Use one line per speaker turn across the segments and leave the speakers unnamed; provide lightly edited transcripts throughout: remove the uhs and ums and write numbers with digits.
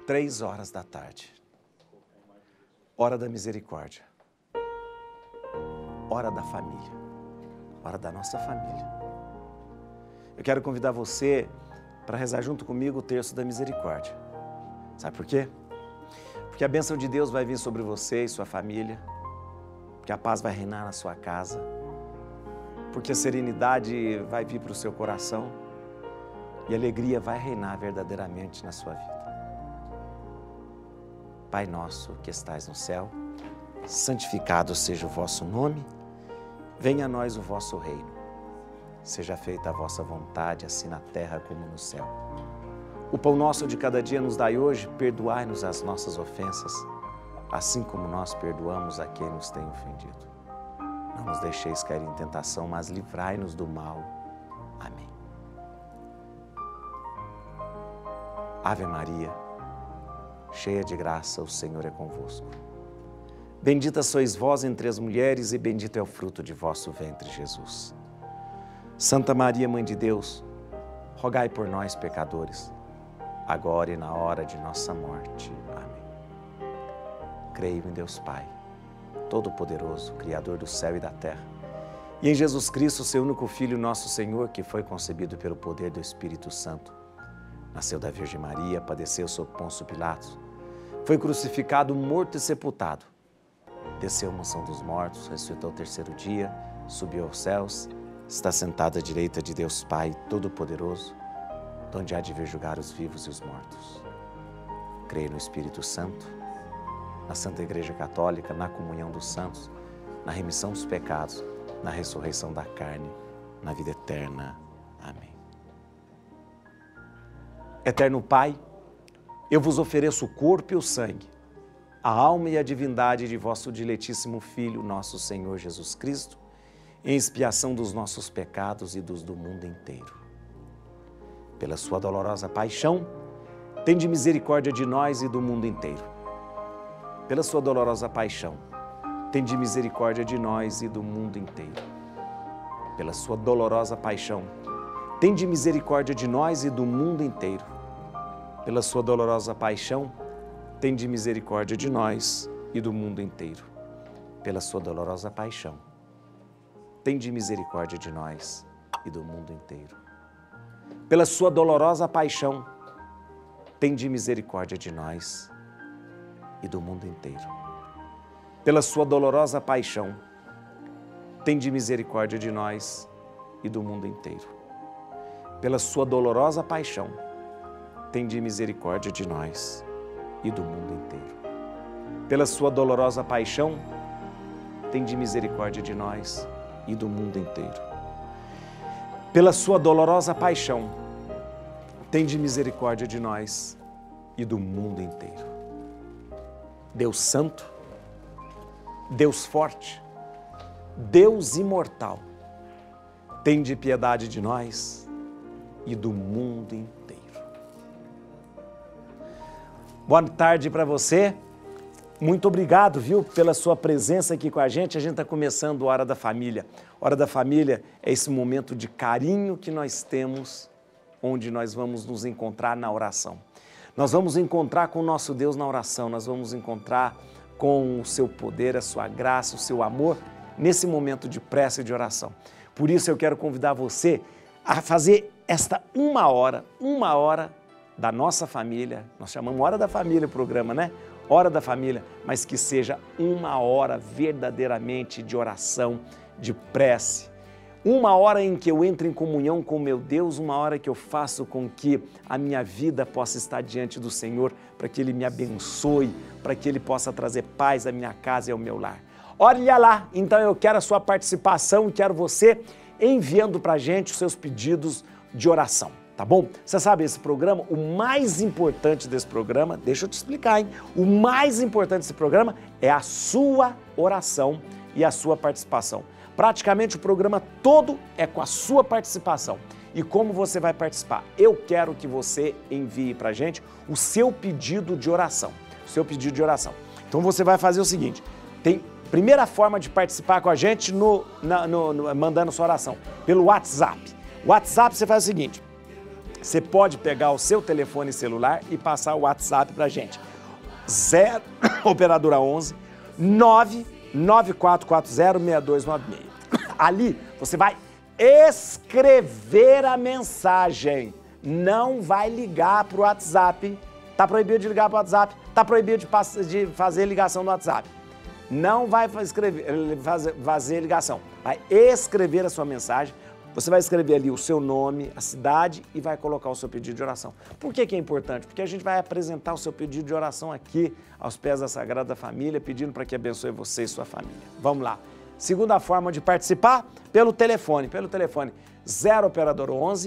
3 horas da tarde. Hora da misericórdia. Hora da família. Hora da nossa família. Eu quero convidar você para rezar junto comigo o terço da misericórdia. Sabe por quê? Porque a bênção de Deus vai vir sobre você e sua família. Porque a paz vai reinar na sua casa. Porque a serenidade vai vir para o seu coração. E a alegria vai reinar verdadeiramente na sua vida. Pai nosso que estais no céu, santificado seja o vosso nome, venha a nós o vosso reino. Seja feita a vossa vontade, assim na terra como no céu. O pão nosso de cada dia nos dai hoje, perdoai-nos as nossas ofensas, assim como nós perdoamos a quem nos tem ofendido. Não nos deixeis cair em tentação, mas livrai-nos do mal. Amém. Ave Maria, cheia de graça, o Senhor é convosco. Bendita sois vós entre as mulheres e bendito é o fruto de vosso ventre, Jesus. Santa Maria, Mãe de Deus, rogai por nós, pecadores, agora e na hora de nossa morte. Amém. Creio em Deus Pai, Todo-Poderoso, Criador do céu e da terra, e em Jesus Cristo, seu único Filho, nosso Senhor, que foi concebido pelo poder do Espírito Santo. Nasceu da Virgem Maria, padeceu sob Pôncio Pilatos, foi crucificado, morto e sepultado. Desceu à mansão dos mortos, ressuscitou ao terceiro dia, subiu aos céus, está sentado à direita de Deus Pai Todo-Poderoso, donde há de vir julgar os vivos e os mortos. Creio no Espírito Santo, na Santa Igreja Católica, na comunhão dos santos, na remissão dos pecados, na ressurreição da carne, na vida eterna. Amém. Eterno Pai, eu vos ofereço o corpo e o sangue, a alma e a divindade de vosso diletíssimo Filho, nosso Senhor Jesus Cristo, em expiação dos nossos pecados e dos do mundo inteiro. Pela sua dolorosa paixão, tende misericórdia de nós e do mundo inteiro. Pela sua dolorosa paixão, tende misericórdia de nós e do mundo inteiro. Pela sua dolorosa paixão, tende misericórdia de nós e do mundo inteiro. Pela sua dolorosa paixão, tende misericórdia de nós e do mundo inteiro. Pela sua dolorosa paixão, tende misericórdia de nós e do mundo inteiro. Pela sua dolorosa paixão, tende misericórdia de nós e do mundo inteiro. Pela sua dolorosa paixão, tende misericórdia de nós e do mundo inteiro. Pela sua dolorosa paixão, tende misericórdia de nós e do mundo inteiro. Pela sua dolorosa paixão, tende misericórdia de nós e do mundo inteiro. Pela sua dolorosa paixão, tende misericórdia de nós e do mundo inteiro. Deus Santo, Deus Forte, Deus Imortal, tende piedade de nós e do mundo inteiro. Boa tarde para você. Muito obrigado, viu, pela sua presença aqui com a gente. A gente está começando a Hora da Família. Hora da Família é esse momento de carinho que nós temos, onde nós vamos nos encontrar na oração. Nós vamos encontrar com o nosso Deus na oração, nós vamos encontrar com o seu poder, a sua graça, o seu amor, nesse momento de prece e de oração. Por isso eu quero convidar você a fazer esta uma hora da nossa família. Nós chamamos Hora da Família o programa, né? Hora da Família, mas que seja uma hora verdadeiramente de oração, de prece. Uma hora em que eu entro em comunhão com meu Deus, uma hora que eu faço com que a minha vida possa estar diante do Senhor, para que Ele me abençoe, para que Ele possa trazer paz à minha casa e ao meu lar. Olha lá, então eu quero a sua participação e quero você enviando para a gente os seus pedidos de oração. Tá bom? Você sabe, esse programa, o mais importante desse programa, deixa eu te explicar, hein? O mais importante desse programa é a sua oração e a sua participação. Praticamente o programa todo é com a sua participação. E como você vai participar? Eu quero que você envie pra gente o seu pedido de oração. O seu pedido de oração. Então você vai fazer o seguinte, tem primeira forma de participar com a gente mandando sua oração, pelo WhatsApp. O WhatsApp você faz o seguinte, você pode pegar o seu telefone celular e passar o WhatsApp pra gente. Operadora 11 994406296. Ali você vai escrever a mensagem, não vai ligar pro WhatsApp. Tá proibido de ligar pro WhatsApp, tá proibido de fazer ligação no WhatsApp. Não vai fazer ligação, vai escrever a sua mensagem. Você vai escrever ali o seu nome, a cidade e vai colocar o seu pedido de oração. Por que que é importante? Porque a gente vai apresentar o seu pedido de oração aqui, aos pés da Sagrada Família, pedindo para que abençoe você e sua família. Vamos lá. Segunda forma de participar, pelo telefone. 0 operador 11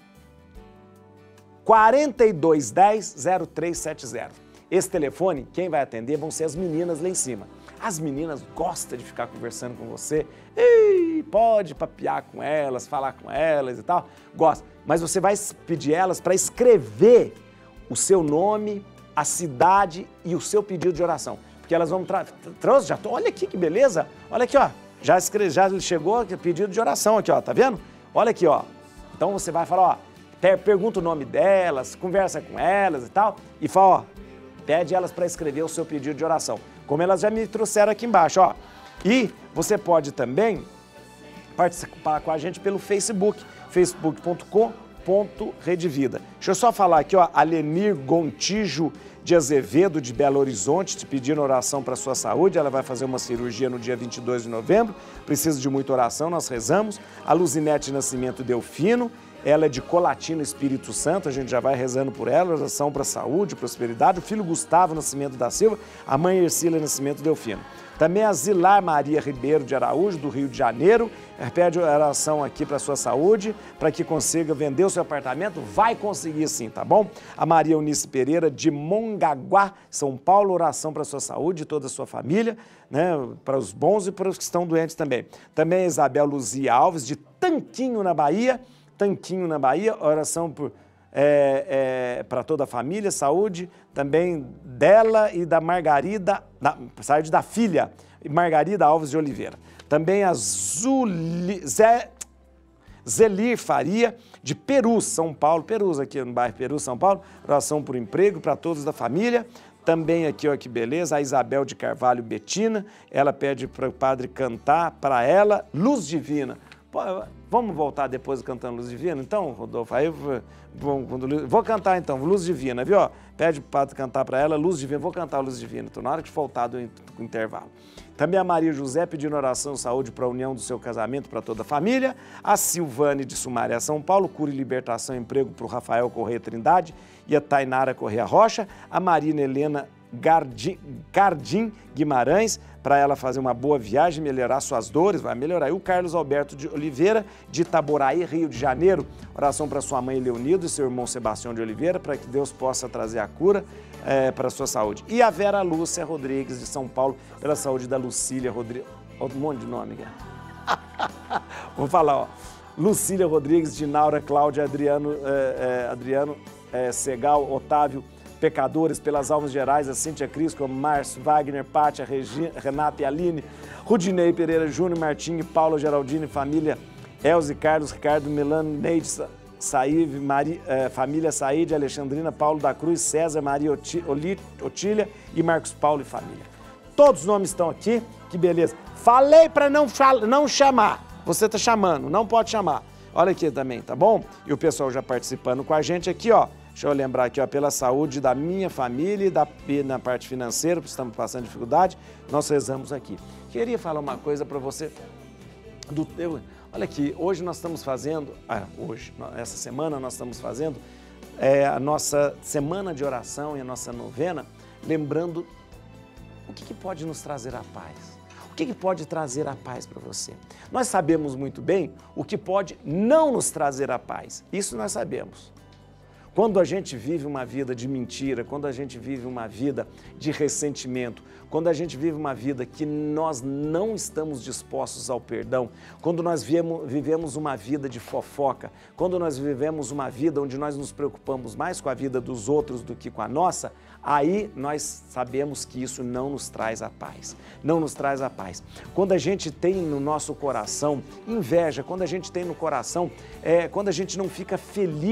4210 0370. Esse telefone, quem vai atender vão ser as meninas lá em cima. As meninas gostam de ficar conversando com você, pode papear com elas, falar com elas e tal, gosta. Mas você vai pedir elas para escrever o seu nome, a cidade e o seu pedido de oração. Porque elas vão olha aqui que beleza, olha aqui, ó, já chegou o pedido de oração aqui, ó, tá vendo? Olha aqui, ó. Então você vai falar, ó, pergunta o nome delas, conversa com elas e tal, e fala, ó, pede elas para escrever o seu pedido de oração, como elas já me trouxeram aqui embaixo, ó. E você pode também participar com a gente pelo Facebook, facebook.com/redevida. Deixa eu só falar aqui, ó, Alenir Gontijo de Azevedo, de Belo Horizonte, te pedindo oração para a sua saúde. Ela vai fazer uma cirurgia no dia 22 de novembro, precisa de muita oração, nós rezamos. A Luzinete Nascimento Delfino, ela é de Colatina, Espírito Santo, a gente já vai rezando por ela, oração para saúde, prosperidade. O filho Gustavo Nascimento da Silva, a mãe Ercília Nascimento Delfino. Também a Zilar Maria Ribeiro de Araújo, do Rio de Janeiro, pede oração aqui para a sua saúde, para que consiga vender o seu apartamento, vai conseguir sim, tá bom? A Maria Eunice Pereira, de Mongaguá, São Paulo, oração para a sua saúde e toda a sua família, né, para os bons e para os que estão doentes também. Também a Isabel Luzia Alves, de Tanquinho, na Bahia, oração para toda a família, saúde, também dela e da Margarida, saúde da filha, Margarida Alves de Oliveira. Também a Zelir Faria, de Perus, São Paulo, Perus aqui no bairro Perus, São Paulo, oração por emprego para todos da família. Também aqui, ó, que beleza, a Isabel de Carvalho Betina, ela pede para o padre cantar para ela, Luz Divina. Pô, vamos voltar depois cantando Luz Divina? Então, Rodolfo, aí vou cantar então, Luz Divina, viu? Pede para o padre cantar para ela, Luz Divina, vou cantar Luz Divina, estou na hora de faltar do intervalo. Também a Maria José pedindo oração e saúde para a união do seu casamento, para toda a família. A Silvane de Sumaré, São Paulo, cura e libertação e emprego para o Rafael Correia Trindade e a Tainara Correia Rocha. A Marina Helena Gardim Guimarães, para ela fazer uma boa viagem, melhorar suas dores, vai melhorar. E o Carlos Alberto de Oliveira, de Itaboraí, Rio de Janeiro, oração para sua mãe Leonido e seu irmão Sebastião de Oliveira, para que Deus possa trazer a cura para a sua saúde. E a Vera Lúcia Rodrigues, de São Paulo, pela saúde da Lucília Rodrigues. Um monte de nome, cara. Vou falar, ó. Lucília Rodrigues, de Naura, Cláudia, Adriano Segal, Otávio, pecadores, pelas almas gerais, a Cíntia Crisco, Márcio, Wagner, Pátia, Renata e Aline, Rudinei Pereira Júnior, Martinho, Paula, Geraldine, família, Elze, Carlos, Ricardo, Milano, Neide, Saíve, família Saíde, Alexandrina, Paulo da Cruz, César, Maria Otília e Marcos Paulo e família. Todos os nomes estão aqui, que beleza. Falei para não chamar, você tá chamando, não pode chamar. Olha aqui também, tá bom? E o pessoal já participando com a gente aqui, ó. Deixa eu lembrar aqui, ó, pela saúde da minha família e na parte financeira, porque estamos passando dificuldade, nós rezamos aqui. Queria falar uma coisa para você. Olha aqui, hoje nós estamos fazendo, essa semana nós estamos fazendo a nossa semana de oração e a nossa novena, lembrando o que pode nos trazer a paz. O que pode trazer a paz para você? Nós sabemos muito bem o que pode não nos trazer a paz. Isso nós sabemos. Quando a gente vive uma vida de mentira, quando a gente vive uma vida de ressentimento, quando a gente vive uma vida que nós não estamos dispostos ao perdão, quando nós vivemos uma vida de fofoca, quando nós vivemos uma vida onde nós nos preocupamos mais com a vida dos outros do que com a nossa, aí nós sabemos que isso não nos traz a paz, não nos traz a paz. Quando a gente tem no nosso coração inveja, quando a gente tem no coração, quando a gente não fica feliz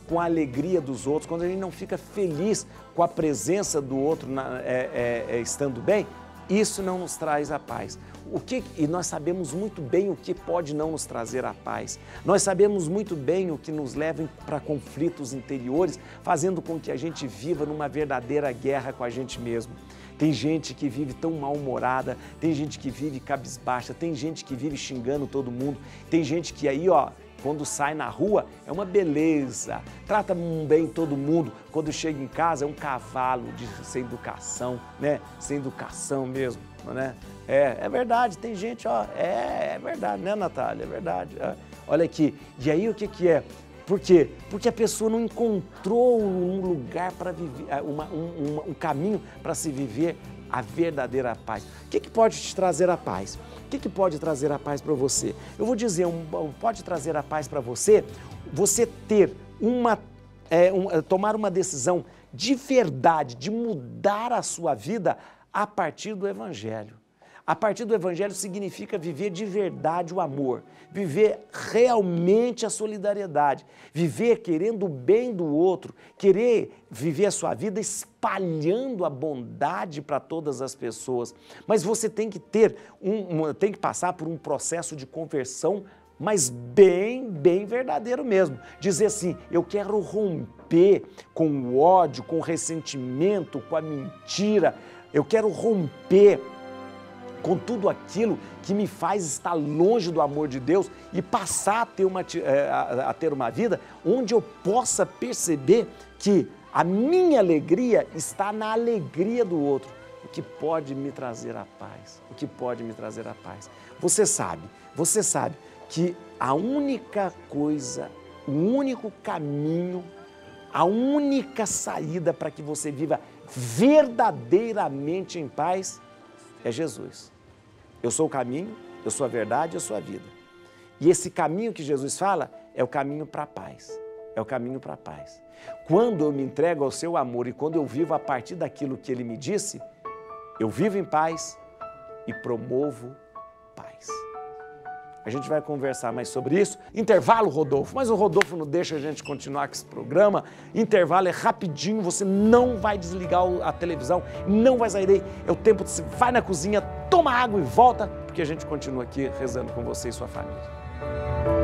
com a alegria dos outros, quando a gente não fica feliz com a presença do outro estando bem, isso não nos traz a paz. E nós sabemos muito bem o que pode não nos trazer a paz. Nós sabemos muito bem o que nos leva para conflitos interiores, fazendo com que a gente viva numa verdadeira guerra com a gente mesmo. Tem gente que vive tão mal-humorada, tem gente que vive cabisbaixa, tem gente que vive xingando todo mundo, tem gente que aí, quando sai na rua, é uma beleza, trata bem todo mundo, quando chega em casa é um cavalo sem educação, né? Sem educação mesmo, né? É verdade, tem gente, é verdade, né, Natália? É verdade. Olha aqui, e aí o que é? Por quê? Porque a pessoa não encontrou um lugar para viver, um caminho para se viver a verdadeira paz. O que pode te trazer a paz? O que pode trazer a paz para você? Eu vou dizer, pode trazer a paz para você ter tomar uma decisão de verdade, de mudar a sua vida a partir do Evangelho. A partir do Evangelho significa viver de verdade o amor, viver realmente a solidariedade, viver querendo o bem do outro, querer viver a sua vida espalhando a bondade para todas as pessoas. Mas você tem que tem que passar por um processo de conversão, mas bem verdadeiro mesmo. Dizer assim, eu quero romper com o ódio, com o ressentimento, com a mentira, eu quero romper com tudo aquilo que me faz estar longe do amor de Deus e passar a ter uma vida onde eu possa perceber que a minha alegria está na alegria do outro. O que pode me trazer a paz? O que pode me trazer a paz? Você sabe que a única coisa, o único caminho, a única saída para que você viva verdadeiramente em paz é Jesus. Eu sou o caminho, eu sou a verdade, eu sou a vida. E esse caminho que Jesus fala é o caminho para a paz. É o caminho para a paz. Quando eu me entrego ao seu amor e quando eu vivo a partir daquilo que Ele me disse, eu vivo em paz e promovo paz. A gente vai conversar mais sobre isso. Intervalo, Rodolfo, mas o Rodolfo não deixa a gente continuar com esse programa. Intervalo é rapidinho, você não vai desligar a televisão, não vai sair daí. É o tempo de você vai na cozinha, toma água e volta, porque a gente continua aqui rezando com você e sua família.